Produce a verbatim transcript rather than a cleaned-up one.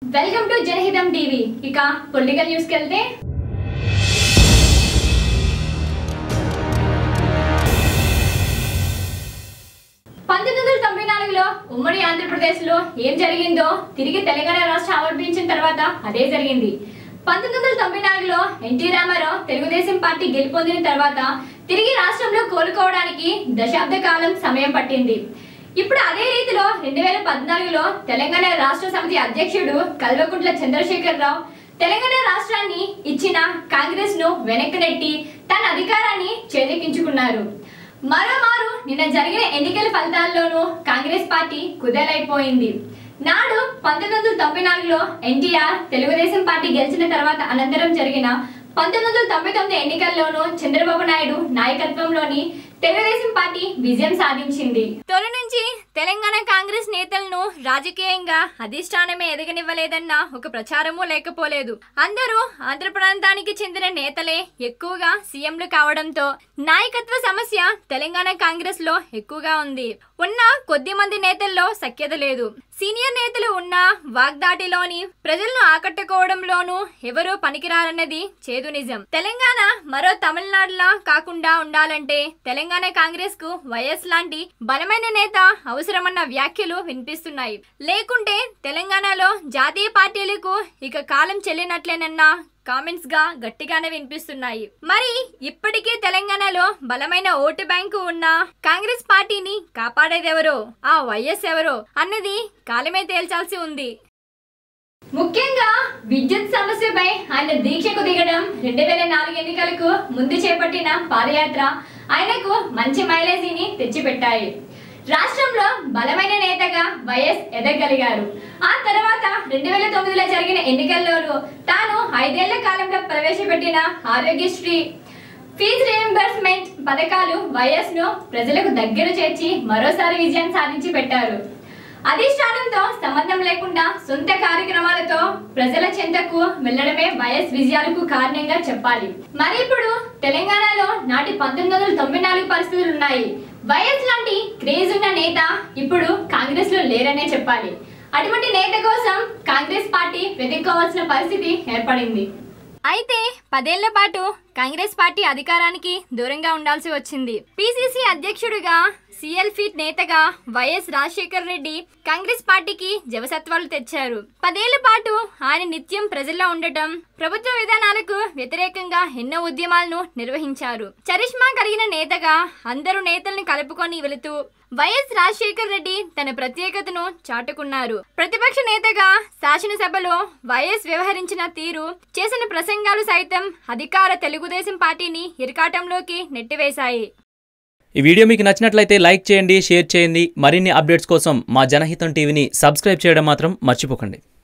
Welcome to Janahitam TV. ఇక political news కి వెళ్తే పంతొమ్మిది వందల తొంభై నాలుగులో ఉమ్మడి ఆంధ్రప్రదేశ్లో ఏం జరిగిందో తిరిగి తెలంగాణ రాష్ట్రం ఆవిర్భించిన తర్వాత అదే జరిగింది. పంతొమ్మిది వందల తొంభై నాలుగులో ఎన్టీ రామారావు తెలుగుదేశం పార్టీ గెలుపొందిన తర్వాత తిరిగి రాష్ట్రంలో కోలుకోవడానికి దశాబ్ద కాలం సమయం పట్టింది. ఇప్పుడు అదే రీతిలో రెండు వేల పద్నాలుగులో తెలంగాణ రాష్ట్ర సమితి అధ్యక్షుడు కల్వకుంట్ల చంద్రశేఖరరావు తెలంగాణ రాష్ట్రాన్ని ఇచ్చిన కాంగ్రెస్ ను వెనక్కి నెట్టి తన అధికారాన్ని చేజెక్కించుకున్నారు. మరోమారు నిన్న జరిగిన ఎన్నికల ఫలితాల్లోనూ కాంగ్రెస్ పార్టీ కుదేలైపోయింది. నాడు పంతొమ్మిది వందల తొంభై నాలుగులో ఎన్టీఆర్ తెలుగుదేశం పార్టీ గెలిచిన తర్వాత అనంతరం జరిగిన పంతొమ్మిది వందల తొంభై తొమ్మిది ఎన్నికల్లోనూ చంద్రబాబు నాయుడు నాయకత్వంలోని తెలుగుదేశం పార్టీ విజయం సాధించింది. తొలి నుంచి తెలంగాణ కాంగ్రెస్ నేతలను రాజకీయంగా అధిష్టానమే ఎదగనివ్వలేదన్న ఒక ప్రచారము లేకపోలేదు. అందరూ ఆంధ్ర ప్రాంతానికి చెందిన నేతలే ఎక్కువగా సీఎంలు కావడంతో నాయకత్వ సమస్య తెలంగాణ కాంగ్రెస్ లో ఎక్కువగా ఉంది. ఉన్న కొద్ది మంది నేతల్లో సఖ్యత లేదు. సీనియర్ నేతలు ఉన్న వాగ్దాటిలోని ప్రజలను ఆకట్టుకోవడంలోనూ ఎవరూ పనికిరారన్నది చేదు నిజం. తెలంగాణ మరో తమిళనాడులా కాకుండా ఉండాలంటే తెలంగాణ కాంగ్రెస్ కు వైఎస్ లాంటి బలమైన నేత అవసరమన్న వ్యాఖ్యలు వినిపిస్తున్నాయి. లేకుంటే తెలంగాణలో జాతీయ పార్టీలకు ఇక కాలం చెల్లినట్లేనన్న కామెంట్స్ గా గట్టిగానే వినిపిస్తున్నాయి. మరి ఇప్పటికీ తెలంగాణలో బలమైన ఓటు బ్యాంకు ఉన్న కాంగ్రెస్ పార్టీని కాపాడేదెవరో, ఆ వైఎస్ ఎవరో అన్నది కాలమే తేల్చాల్సి ఉంది. ముఖ్యంగా విద్యుత్ సమస్యపై ఆయన దీక్షకు దిగడం, రెండు వేల నాలుగు ఎన్నికలకు ముందు చేపట్టిన పాదయాత్ర ఆయనకు మంచి మైలేజీని తెచ్చిపెట్టాయి. రాష్ట్రంలో బలమైన నేతగా వైఎస్ ఎదగలిగారు. ఆ తర్వాత రెండు వేల తొమ్మిదిలో జరిగిన ఎన్నికల్లోనూ తాను ఐదేళ్ల కాలంలో ప్రవేశపెట్టిన ఆరోగ్యశ్రీ, ఫీజు రీయింబర్స్మెంట్ పథకాలు వైఎస్ ను ప్రజలకు దగ్గర చేర్చి మరోసారి విజయం సాధించి పెట్టారు. అధిష్టానంతో సంబంధం లేకుండా సొంత కార్యక్రమాలతో ప్రజల చెంతకు వెళ్లడమే వైఎస్ విజయాలకు కారణంగా చెప్పాలి. మరి ఇప్పుడు తెలంగాణలో నాటి పంతొమ్మిది వందల తొంభై నాలుగు పరిస్థితులు ఉన్నాయి. వైఎస్ లాంటి క్రేజ్ ఉన్న నేత ఇప్పుడు కాంగ్రెస్ లో లేరనే చెప్పాలి. అటువంటి నేత కోసం కాంగ్రెస్ పార్టీ వెతుక్కోవాల్సిన పరిస్థితి ఏర్పడింది. అయితే పదేళ్ల పాటు కాంగ్రెస్ పార్టీ అధికారానికి దూరంగా ఉండాల్సి వచ్చింది. పిసిసి అధ్యక్షుడిగా, సిఎల్ ఫీట్ నేతగా వైఎస్ రాజశేఖర రెడ్డి కాంగ్రెస్ పార్టీకి జవసత్వాలు తెచ్చారు. పదేళ్ల పాటు ఆయన నిత్యం ప్రజల్లో ఉండటం, ప్రభుత్వ విధానాలకు వ్యతిరేకంగా ఎన్నో ఉద్యమాలను నిర్వహించారు. చరిష్మా కలిగిన నేతగా అందరూ నేతల్ని కలుపుకొని వెళుతూ వైఎస్ రాజశేఖర రెడ్డి తన ప్రత్యేకతను చాటుకున్నారు. ప్రతిపక్ష నేతగా శాసనసభలో వైఎస్ వ్యవహరించిన తీరు, చేసిన ప్రసంగాలు సైతం అధికార తెలుగుదేశం పార్టీని ఇరకాటంలోకి నెట్టివేశాయి. ఈ వీడియో మీకు నచ్చినట్లయితే లైక్ చేయండి, షేర్ చేయండి. మరిన్ని అప్డేట్స్ కోసం మా జనహితం టీవీని సబ్స్క్రైబ్ చేయడం మాత్రం మర్చిపోకండి.